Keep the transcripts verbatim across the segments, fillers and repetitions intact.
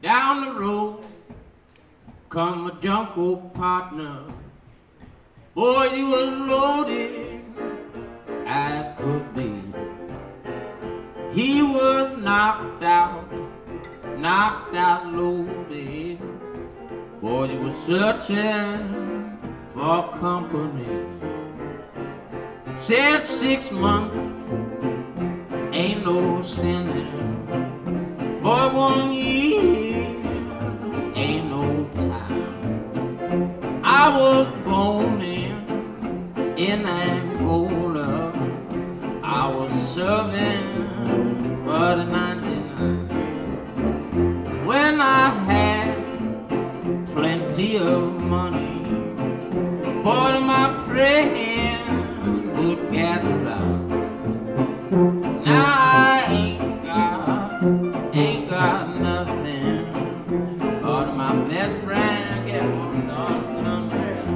Down the road come a Junco partner. Boy, he was loaded as could be. He was knocked out, knocked out loaded. Boy, he was searching for company. Said six months ain't no sinning. Boy, one year ain't no time. I was born in, in Angola. I was serving but ninety-nine. When I had plenty of money, boy, my friend would gather round. Now I ain't got, ain't got nothing, but my best friend get one dog turned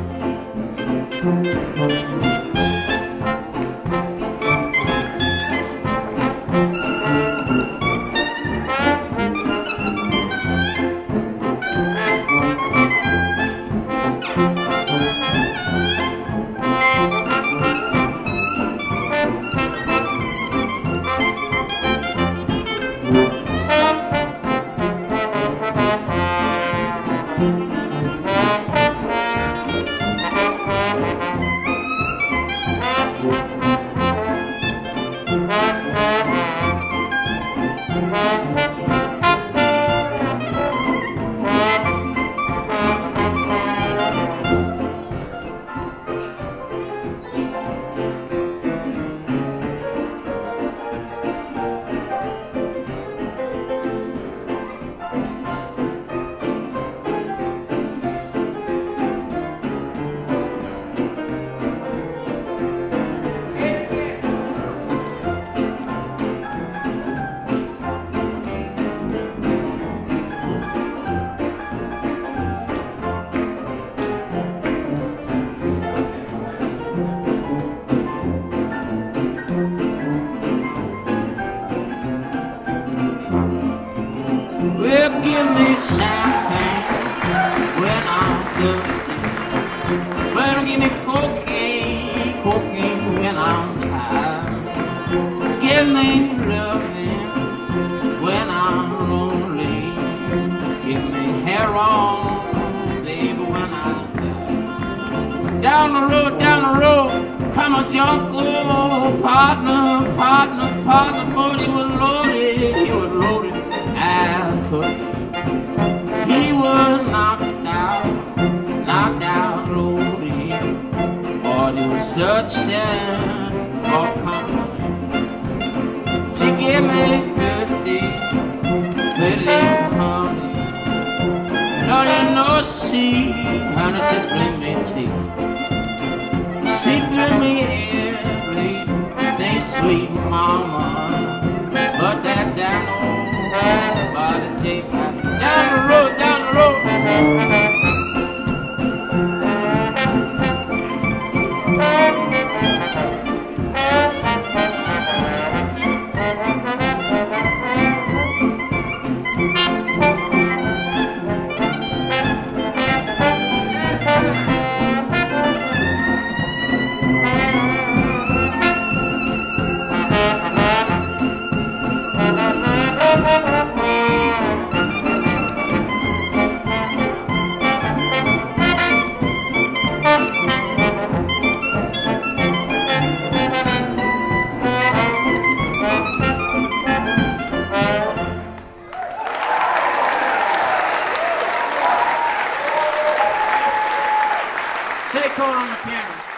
give me champagne when I'm thirsty. Well, give me cocaine, cocaine when I'm tired. Give me loving when I'm lonely. Give me heroin, baby, when I'm down. Down the road, down the road, come a Junco partner, partner, partner. Boy, he was loaded, he was loaded as could be. He was knocked out, knocked out loaded. Boy, he was searching for company. She gave me thirty, thirty honey. Don't you know she, honey, she bring me tea. She bring me everything, sweet mama. But that down old body tape down the road, down the road. Shaye Cohn on the piano.